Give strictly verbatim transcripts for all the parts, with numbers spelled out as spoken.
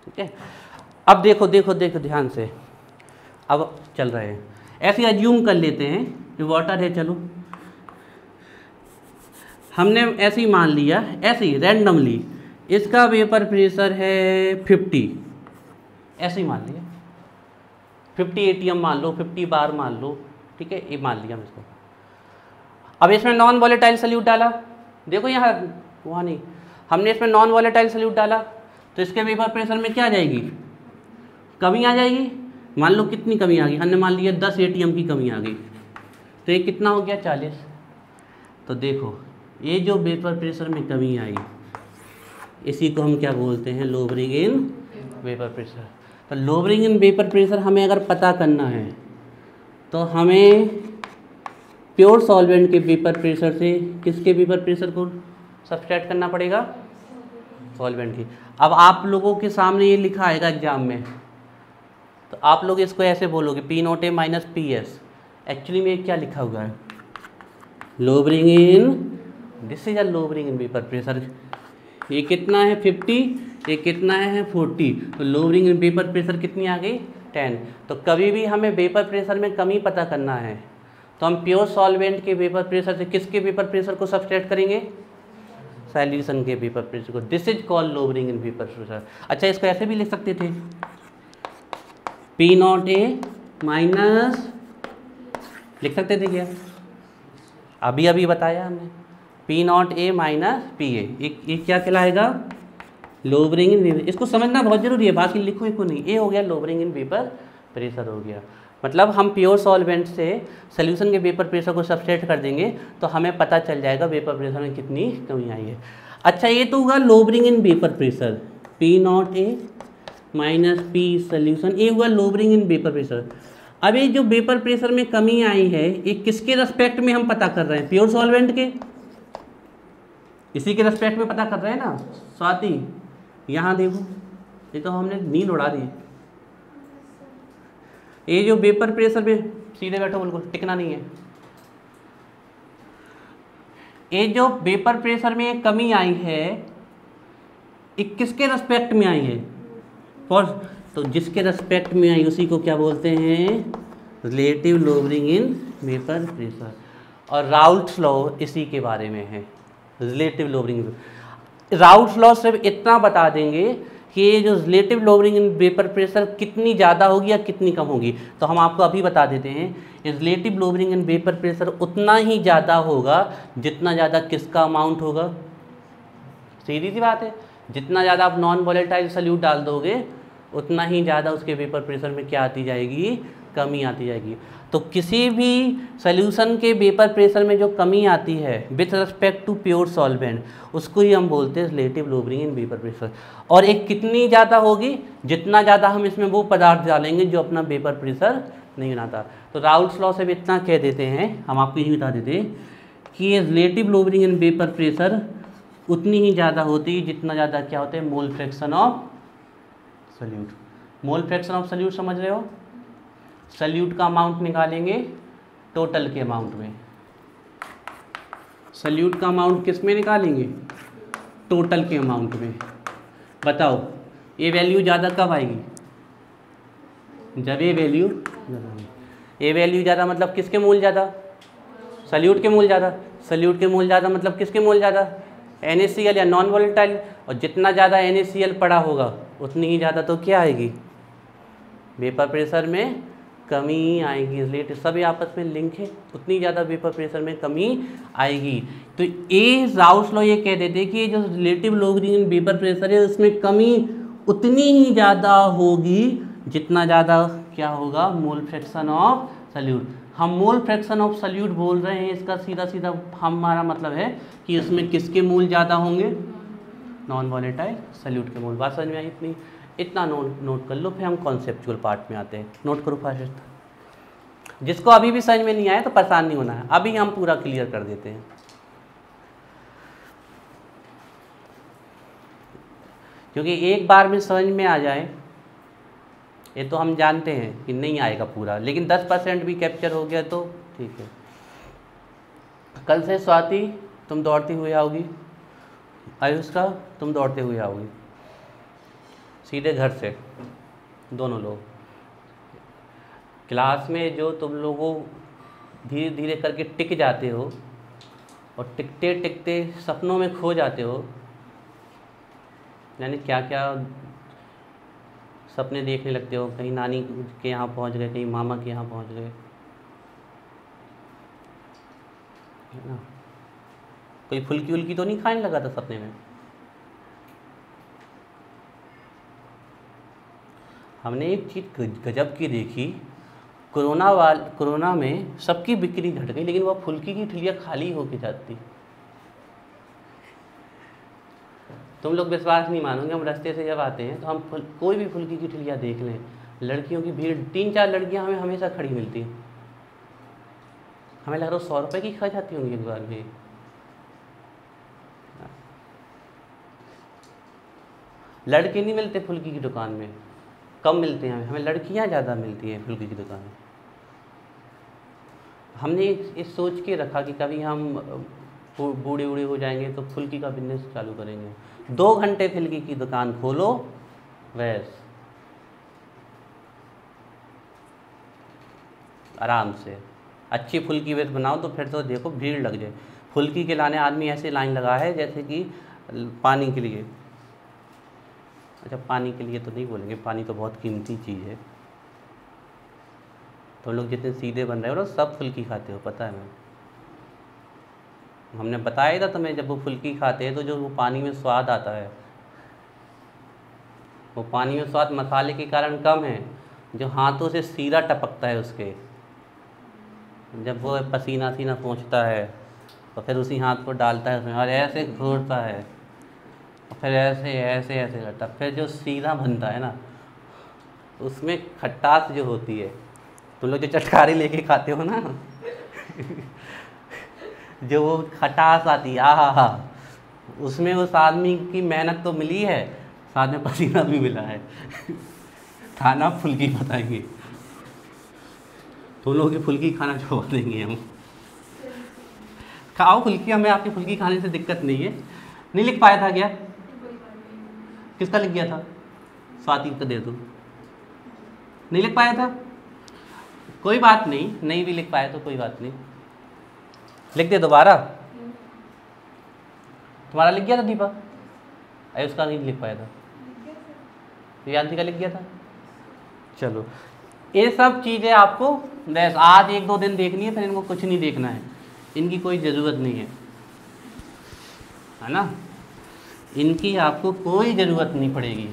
ठीक है। अब देखो देखो देखो ध्यान से, अब चल रहे हैं ऐसे अज्यूम कर लेते हैं कि वाटर है, चलो हमने ऐसे ही मान लिया, ऐसे ही रैंडमली इसका वेपर प्रेशर है फिफ्टी, ऐसे ही मान लिया फिफ्टी एटीएम मान लो, फिफ्टी बार मान लो, ठीक है, ये मान लिया हम इसको। अब इसमें नॉन वॉलेटाइल सल्यूट डाला, देखो यहाँ वहाँ नहीं, हमने इसमें नॉन वॉलेटाइल सल्यूट डाला तो इसके वेपर प्रेशर में क्या आ जाएगी, कमी आ जाएगी। मान लो कितनी कमी आ गई, हमने मान लिया दस एटीएम की कमी आ गई, तो ये कितना हो गया चालीस। तो देखो ये जो वेपर प्रेशर में कमी आई इसी को हम क्या बोलते हैं, लोअरिंग इन वेपर प्रेशर। तो लोअरिंग इन वेपर प्रेशर हमें अगर पता करना है तो हमें प्योर सॉल्वेंट के वेपर प्रेशर से किसके वेपर प्रेशर को सब्सट्रैक्ट करना पड़ेगा, सॉल्वेंट की। अब आप लोगों के सामने ये लिखा आएगा एग्जाम में, तो आप लोग इसको ऐसे बोलोगे P naught A minus P S, actually में क्या लिखा हुआ है, lowering in, this is a lowering in vapour pressure. ये कितना है फिफ्टी, ये कितना है फोर्टी, तो लोअरिंग इन वेपर प्रेशर कितनी आ गई टेन। तो कभी भी हमें वेपर प्रेशर में कमी पता करना है तो हम प्योर सॉल्वेंट के वेपर प्रेशर से किसके वेपर प्रेशर को सब्सट्रैक्ट करेंगे, सॉल्यूशन के वेपर प्रेशर को। This is called lowering in vapour pressure. अच्छा इसको ऐसे भी लिख सकते थे, पी नॉट ए माइनस, लिख सकते थे क्या, अभी अभी बताया हमने, P naught A minus P A, ये क्या कहलाएगा, लोअरिंग इन वेपर। इसको समझना बहुत जरूरी है, बाकी लिखो इसको नहीं। ए हो गया लोअरिंग इन वेपर प्रेशर हो गया, मतलब हम प्योर सॉल्वेंट से सोल्यूशन के वेपर प्रेशर को सब्सट्रैक्ट कर देंगे तो हमें पता चल जाएगा वेपर प्रेशर में कितनी कमी आई है। अच्छा ये तो होगा lowering in vapour pressure, P naught A minus P solution, ये हुआ लोअरिंग इन वेपर प्रेशर। अब ये जो वेपर प्रेशर में कमी आई है ये किसके रेस्पेक्ट में हम पता कर रहे हैं, प्योर सॉल्वेंट के, इसी के रेस्पेक्ट में पता कर रहे हैं ना स्वाति। यहाँ देखो ये तो हमने नींद उड़ा दी, ये जो वेपर प्रेशर में, सीधे बैठो बिल्कुल, टिकना नहीं है। ये जो वेपर प्रेशर में कमी आई है ये किसके रेस्पेक्ट में आई है, फॉर, तो जिसके रेस्पेक्ट में आई उसी को क्या बोलते हैं, relative lowering in vapour pressure. और राउल्ट्स लॉ इसी के बारे में है, रिलेटिव लोअरिंग। राउल्ट्स लॉ सिर्फ इतना बता देंगे कि ये जो relative lowering in vapour pressure कितनी ज़्यादा होगी या कितनी कम होगी। तो हम आपको अभी बता देते हैं, relative lowering in vapour pressure उतना ही ज़्यादा होगा जितना ज़्यादा किसका अमाउंट होगा, सीधी सी बात है। जितना ज़्यादा आप नॉन वॉलेटाइल सल्यूट डाल दोगे उतना ही ज़्यादा उसके वेपर प्रेशर में क्या आती जाएगी, कमी आती जाएगी। तो किसी भी सॉल्यूशन के वेपर प्रेशर में जो कमी आती है with respect to pure solvent उसको ही हम बोलते हैं relative lowering in vapour pressure. और एक कितनी ज़्यादा होगी, जितना ज़्यादा हम इसमें वो पदार्थ डालेंगे जो अपना वेपर प्रेशर नहीं बनाता। तो राउल्ट्स लॉ से भी इतना कह देते हैं, हम आपको यही बता देते हैं कि ये relative lowering in vapour pressure उतनी ही ज़्यादा होती है जितना ज़्यादा क्या होता है, mole fraction of solute. Mole fraction of solute समझ रहे हो, सल्यूट का अमाउंट निकालेंगे टोटल के अमाउंट में, सल्यूट का अमाउंट किस में निकालेंगे, टोटल के अमाउंट में। बताओ ये वैल्यू ज़्यादा कब आएगी, जब ये वैल्यू, ये वैल्यू ज़्यादा मतलब किसके मोल ज़्यादा, सल्यूट के मोल ज़्यादा, सल्यूट के मोल ज़्यादा मतलब किसके मोल ज़्यादा, एन ए सी एल या नॉन वॉलेटाइल। और जितना ज़्यादा एन ए सी एल पड़ा होगा उतनी ही ज़्यादा तो क्या आएगी, वेपर प्रेशर में कमी आएगी। रिलेटिव सभी आपस में लिंक है, उतनी ज़्यादा वेपर प्रेशर में कमी आएगी। तो ये राउल्ट्स लॉ ये कह देते हैं कि जो relative lowering in vapour pressure है उसमें कमी उतनी ही ज़्यादा होगी जितना ज़्यादा क्या होगा, मोल फ्रैक्शन ऑफ सल्यूट। हम मोल फ्रैक्शन ऑफ सल्यूट बोल रहे हैं, इसका सीधा सीधा हमारा मतलब है कि उसमें किसके मोल ज़्यादा होंगे, नॉन वॉलेटाइल सल्यूट के मोल। बात समझ में आई इतनी, इतना नोट नोट कर लो, फिर हम कॉन्सेप्चुअल पार्ट में आते हैं। नोट करो फास्ट, जिसको अभी भी समझ में नहीं आया तो परेशान नहीं होना है, अभी हम पूरा क्लियर कर देते हैं। क्योंकि एक बार में समझ में आ जाए ये तो हम जानते हैं कि नहीं आएगा पूरा, लेकिन दस परसेंट भी कैप्चर हो गया तो ठीक है। कल से स्वाति तुम दौड़ती हुई आओगी, आयुष का तुम दौड़ते हुए आओगी, सीधे घर से दोनों लोग। क्लास में जो तुम लोगों धीरे धीरे करके टिक जाते हो और टिकते टिकते सपनों में खो जाते हो, यानी क्या क्या सपने देखने लगते हो, कहीं नानी के यहाँ पहुँच गए, कहीं मामा के यहाँ पहुँच गए, है ना। कोई फुल्की उल्की तो नहीं खाने लगा था सपने में। हमने एक चीज़ गजब की देखी, कोरोना वाल कोरोना में सबकी बिक्री घट गई, लेकिन वह फुल्की की ठिलियाँ खाली होके जाती। तुम लोग विश्वास नहीं मानोगे, हम रास्ते से जब आते हैं तो हम फुल, कोई भी फुल्की की ठिलियाँ देख लें, लड़कियों की भीड़, तीन चार लड़कियां हमें हमेशा खड़ी मिलती हैं। हमें लग रहा है सौ रुपये की खा जाती होंगी एक बार में। लड़के नहीं मिलते फुल्की की दुकान में, कम मिलते हैं, हमें हमें लड़कियां ज़्यादा मिलती हैं फुल्की की दुकान में। हमने इस सोच के रखा कि कभी हम बूढ़े बूढ़े हो जाएंगे तो फुल्की का बिजनेस चालू करेंगे। दो घंटे फुल्की की दुकान खोलो, वैस आराम से अच्छी फुल्की वेस बनाओ, तो फिर तो देखो भीड़ लग जाए। फुल्की के लाने आदमी ऐसे लाइन लगा है जैसे कि पानी के लिए। अच्छा, पानी के लिए तो नहीं बोलेंगे, पानी तो बहुत कीमती चीज़ है। तो लोग जितने सीधे बन रहे हो ना, सब फुल्की खाते हो, पता है। मैं हमने बताया था तुम्हें, जब वो फुल्की खाते हैं तो जो वो पानी में स्वाद आता है, वो पानी में स्वाद मसाले के कारण कम है, जो हाथों से सीरा टपकता है उसके, जब वो पसीना सीना पहुँचता है तो फिर उसी हाथ को डालता है उसमें और ऐसे घोरता है, फिर ऐसे ऐसे ऐसे करता, फिर जो सीधा बनता है ना, उसमें खट्टास जो होती है, तुम लोग जो चटखारी लेके खाते हो ना जो वो खटास आती है, आहा हा, उसमें उस आदमी की मेहनत तो मिली है, साथ में पसीना भी मिला है खाना फुल्की बताएंगे, तुम लोगों की फुल्की खाना छोड़ देंगे हम। खाओ फुल्की, हमें आपकी फुल्की खाने से दिक्कत नहीं है। नहीं लिख पाया था क्या? किसका लिख गया था? स्वाति को दे दो। नहीं लिख पाया था, कोई बात नहीं, नहीं भी लिख पाया तो कोई बात नहीं, लिख दे दोबारा। तुम्हारा लिख गया था दीपा? अरे उसका नहीं लिख पाया था, यान्ति का लिख गया था। चलो, ये सब चीज़ें आपको बस आज एक दो दिन देखनी है, फिर इनको कुछ नहीं देखना है, इनकी कोई ज़रूरत नहीं है, है ना। इनकी आपको कोई ज़रूरत नहीं पड़ेगी।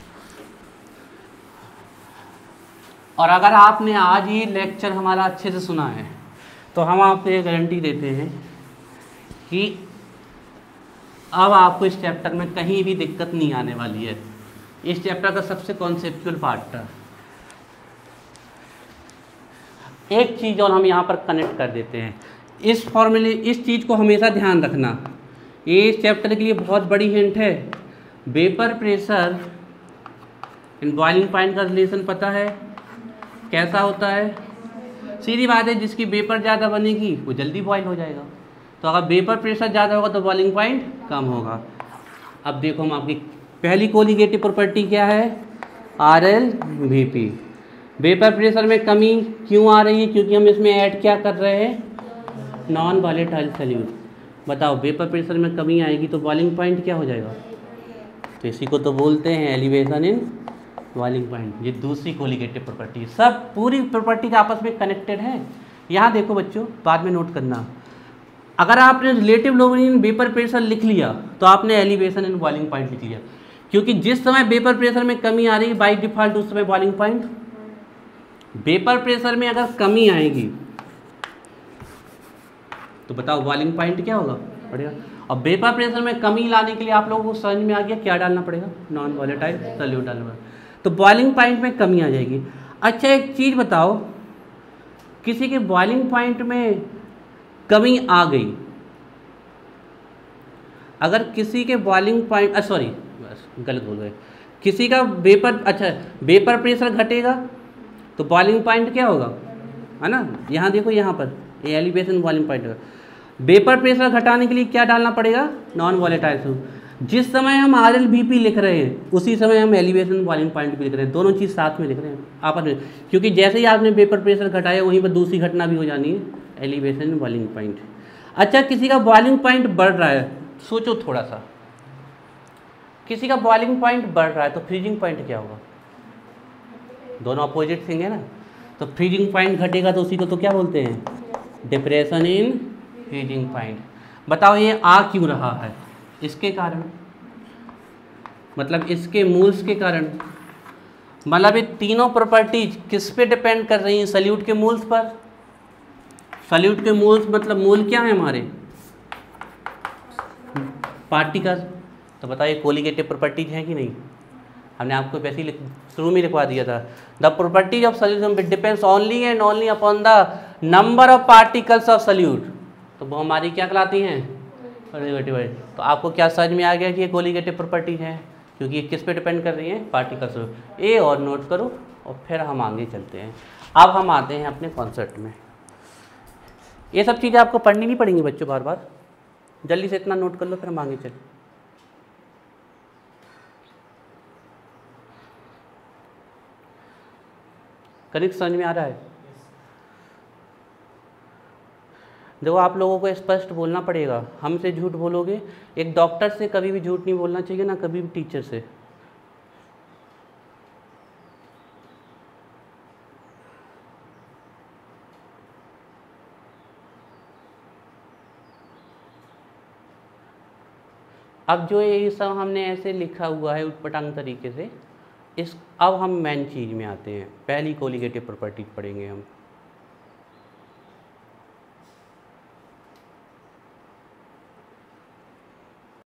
और अगर आपने आज ये लेक्चर हमारा अच्छे से सुना है तो हम आपको ये गारंटी देते हैं कि अब आपको इस चैप्टर में कहीं भी दिक्कत नहीं आने वाली है। इस चैप्टर का सबसे कॉन्सेप्चुअल पार्ट था। एक चीज़ और हम यहाँ पर कनेक्ट कर देते हैं, इस फॉर्मूले, इस चीज़ को हमेशा ध्यान रखना, ये इस चैप्टर के लिए बहुत बड़ी हिंट है। Vapour pressure and boiling point का रिलेशन पता है कैसा होता है? सीधी बात है, जिसकी वेपर ज़्यादा बनेगी वो जल्दी बॉयल हो जाएगा, तो अगर वेपर प्रेशर ज़्यादा होगा तो बॉइलिंग पॉइंट कम होगा। अब देखो, हम आपकी पहली कोलिगेटिव प्रॉपर्टी क्या है? R L V P. Vapour pressure में कमी क्यों आ रही है? क्योंकि हम इसमें ऐड क्या कर रहे हैं? Non volatile solute. बताओ, वेपर प्रेशर में कमी आएगी तो बॉइलिंग पॉइंट क्या हो जाएगा? तो इसी को तो बोलते हैं एलिवेशन इन बॉइलिंग पॉइंट। ये दूसरी कोलिगेटिव प्रॉपर्टी। सब पूरी प्रॉपर्टी आपस में कनेक्टेड है। यहाँ देखो बच्चों, बाद में नोट करना, अगर आपने relative lower in vapour pressure लिख लिया तो आपने एलिवेशन इन बॉइलिंग पॉइंट लिख लिया, क्योंकि जिस समय वेपर प्रेशर में कमी आ रही है बाई डिफॉल्ट उस समय बॉइलिंग पॉइंट। वेपर प्रेशर में अगर कमी आएगी तो बताओ बॉइलिंग पॉइंट क्या होगा? बढ़िया। और वेपर प्रेशर में कमी लाने के लिए आप लोगों को समझ में आ गया क्या डालना पड़ेगा? नॉन वॉलेटाइल सॉल्यूट डालना पड़ेगा, तो बॉइलिंग पॉइंट में कमी आ जाएगी। अच्छा, एक चीज़ बताओ, किसी के बॉइलिंग पॉइंट में कमी आ गई, अगर किसी के बॉइलिंग पॉइंट, सॉरी बस गलत बोल गए, किसी का वेपर, अच्छा वेपर प्रेशर घटेगा तो बॉइलिंग पॉइंट क्या होगा, है ना। यहाँ देखो, यहाँ पर ये एलिवेशन बॉइलिंग पॉइंट होगा। वेपर प्रेशर घटाने के लिए क्या डालना पड़ेगा? Non volatile solute. जिस समय हम आर एल बी पी लिख रहे हैं उसी समय हम एलिवेशन बॉइलिंग पॉइंट भी लिख रहे हैं, दोनों चीज़ साथ में लिख रहे हैं आपस में, क्योंकि जैसे ही आपने वेपर प्रेशर घटाया वहीं पर दूसरी घटना भी हो जानी है, एलिवेशन बॉइलिंग पॉइंट। अच्छा, किसी का बॉइलिंग पॉइंट बढ़ रहा है, सोचो थोड़ा सा, किसी का बॉइलिंग पॉइंट बढ़ रहा है तो फ्रीजिंग पॉइंट क्या होगा? दोनों अपोजिट थिंग है ना, तो फ्रीजिंग पॉइंट घटेगा तो उसी को तो क्या बोलते हैं? Depression in freezing point. बताओ ये आ क्यों रहा है? इसके कारण, मतलब इसके मूल्स के कारण। मतलब ये तीनों प्रॉपर्टीज किस पे डिपेंड कर रही हैं? सल्यूट के मूल्स पर। सल्यूट के मूल्स मतलब मूल क्या है हमारे? पार्टिकल। तो बताइए कोलिगेटिव प्रॉपर्टीज हैं कि नहीं? हमने आपको वैसे ही शुरू में लिखवा दिया था, the properties of solution depends only and only upon the number of particles of solute. तो वो हमारी क्या कहलाती हैं? कोलिगेटिव। तो आपको क्या समझ में आ गया कि ये कोलिगेटिव प्रॉपर्टीज हैं, क्योंकि ये किस पे डिपेंड कर रही हैं? पार्टिकल्स। ए और नोट करो और फिर हम आगे चलते हैं। अब हम आते हैं अपने कॉन्सेप्ट में। ये सब चीज़ें आपको पढ़नी नहीं पड़ेंगी बच्चों बार बार, जल्दी से इतना नोट कर लो फिर हम आगे चलें। कनिक समझ में आ रहा है? देखो आप लोगों को स्पष्ट बोलना पड़ेगा, हमसे झूठ बोलोगे। एक डॉक्टर से कभी भी झूठ नहीं बोलना चाहिए, ना कभी भी टीचर से। अब जो ये सब हमने ऐसे लिखा हुआ है उटपटांग तरीके से, इस अब हम मेन चीज़ में आते हैं। पहली कोलिगेटिव प्रॉपर्टी पढ़ेंगे हम।